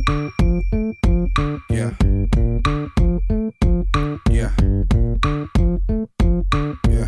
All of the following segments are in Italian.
Yeah. Yeah. Yeah.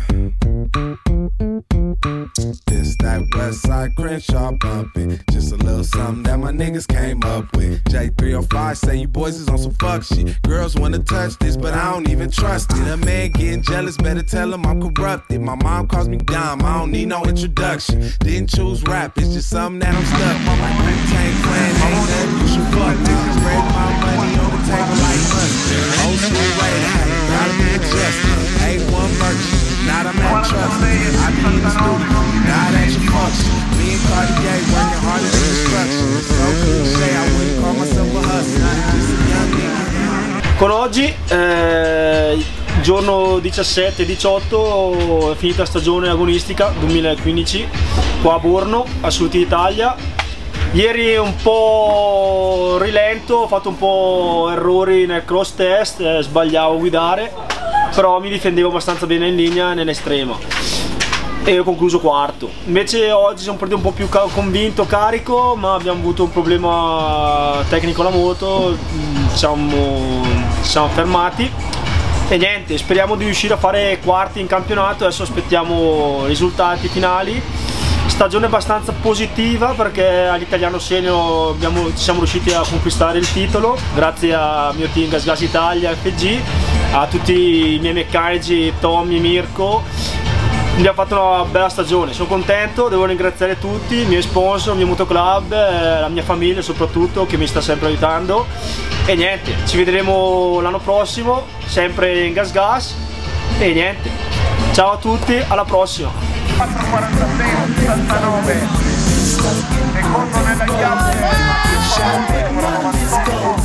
This that Westside Crenshaw bumpin'. Just a little something that my niggas came up with. J305 say you boys is on some fuck shit. Girls wanna touch this, but I don't even trust it. A man getting jealous, better tell him I'm corrupted. My mom calls me dumb, I don't need no introduction. Didn't choose rap, it's just something that I'm stuck on. My Wu-Tang Clan ain't nothing you should fuck with. Spread my money on the table like mustard. Old school way, gotta be adjusted. A1 merchant, not a man trust. I be in the studio, not at your function. Me and Cartier working hard at construction. It's so cliche, I wouldn't call myself a hustler. Just a young nigga. Con oggi, giorno 17-18, è finita stagione agonistica 2015 qua a Borno, a Sud Italia. Ieri un po' rilento, ho fatto un po' errori nel cross test, sbagliavo a guidare, però mi difendevo abbastanza bene in linea nell'estrema e ho concluso quarto. Invece oggi sono partito un po' più convinto, carico, ma abbiamo avuto un problema tecnico alla moto, ci siamo fermati e niente, speriamo di riuscire a fare quarti in campionato. Adesso aspettiamo risultati finali. Stagione abbastanza positiva perché all'Italiano Senior ci siamo riusciti a conquistare il titolo grazie al mio team Gas Gas Italia FG, a tutti i miei meccanici Tommy, Mirko. Abbiamo fatto una bella stagione, sono contento, devo ringraziare tutti, i miei sponsor, il mio motoclub, la mia famiglia soprattutto che mi sta sempre aiutando e niente, ci vedremo l'anno prossimo sempre in Gas Gas e niente, ciao a tutti, alla prossima! 4:46:69 secondo nella chiave numero 98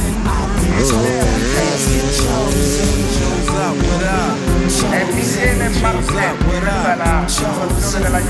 e Michele Marchetti. Questa è la situazione della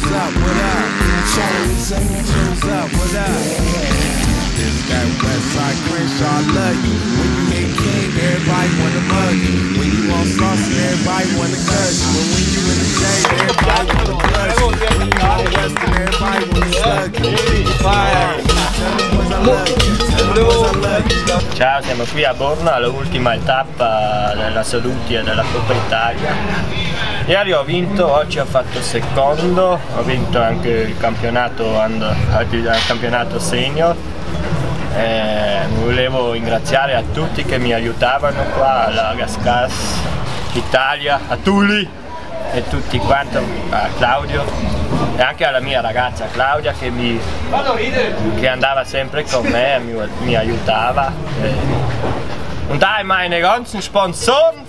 This that Westside Crenshaw, I love you. When you hit king, everybody wanna mug you. When you on sauce, everybody wanna cut you. But when you in the shade, everybody wanna crush you. When you on Western, everybody wanna slug you. Tell them boys I love you. Tell them boys I love you. Ciao, siamo qui a Borno all'ultima tappa della Saluti e della Coppa Italia. Ieri ho vinto, oggi ho fatto secondo, ho vinto anche il campionato senior. Volevo ringraziare a tutti che mi aiutavano qua, alla Gas Gas Italia, a Tuli e tutti quanti, a Claudio e anche alla mia ragazza Claudia che andava sempre con me e mi aiutava. Und da meine ganzen Sponsoren